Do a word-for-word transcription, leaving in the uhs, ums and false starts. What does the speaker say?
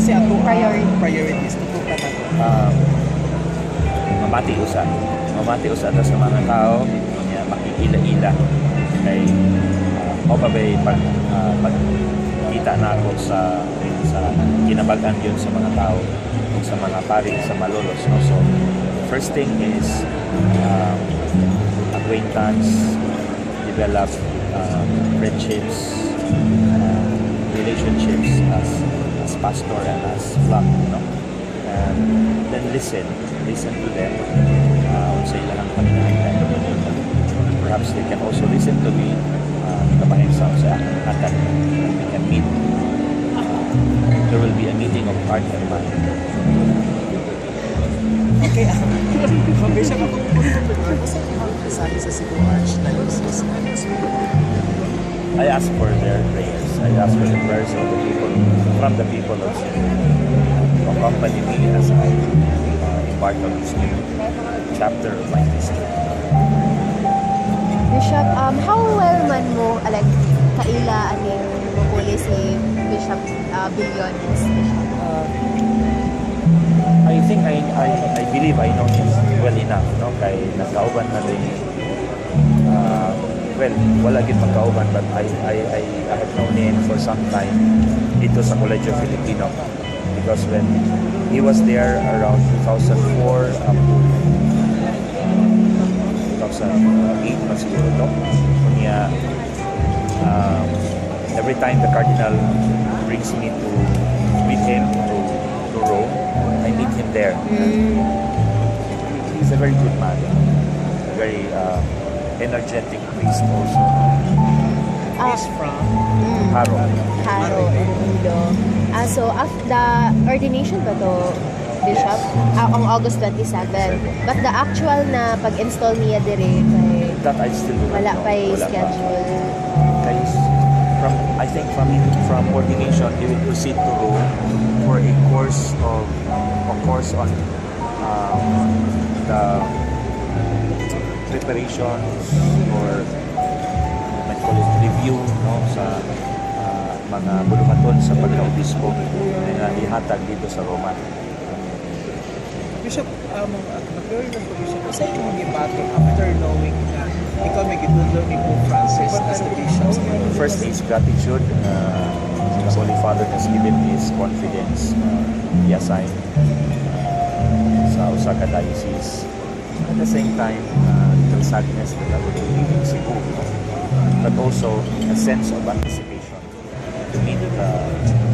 kasi ato Priority. priorities to po ka Um, mamati usa. Mamati usa ta sa mga tao, niya makikila-ila kay uh, o pa ba pag uh, pagkita na ako sa sa kinabagan yun sa mga tao o sa mga pari sa Malolos, no? So first thing is um, acquaintance, develop um, friendships, uh, relationships as as pastor and as flock, you know. And then listen, listen to them. Uh, sa ilang pagkakas. Perhaps they can also listen to me. Kapahin sa sa akan we can meet. Uh, there will be a meeting of heart and mind. Okay, um, Bishop, ako po ito. Kasi sabi sa Cebu Archdiocese. I ask for their prayers. I ask for the prayers of the people, from the people of Cebu, to accompany me as I uh, embark on this new chapter of my history. Bishop, um, how well man mo, like, kaila aning mapuli si Bishop uh, Billones? Uh, I think I, I I believe I know him well enough, no? Kay nagkauban na rin. Uh, well, wala gid magkauban, but I, I, I, I have known him for some time dito sa Colegio Filipino. Because when he was there around two thousand four up to two thousand eight pa siguro, no? Kunya, um, every time the Cardinal brings me to meet him to, to Rome, I meet him there. Mm. He's a very good man, a very uh, energetic priest also. Ah, He's from mm, Haro. Haro, Iloilo. Ah, so, after the ordination ba to, Bishop? Ah, on August twenty-seventh. But the actual na pag-install niya dire kay That I still do not wala know. pa Wala schedule. Kay, from, I think from from ordination, he will proceed to Rome for a course of a course on um, the preparations or may call it review, no, sa uh, mga buluhaton sa pagka-obispo na ihatag dito sa Roma. Bishop, um, nag-worry lang po, Bishop. Kasi yung mga bato after knowing na ikaw may gitudlo ni Pope Francis as the bishop. First is gratitude. Uh, the Holy Father has given his confidence. Uh, he assigned uh, sa Osaka Diocese. At the same time, uh, little sadness that I would be leaving Cebu, but also a sense of anticipation to meet the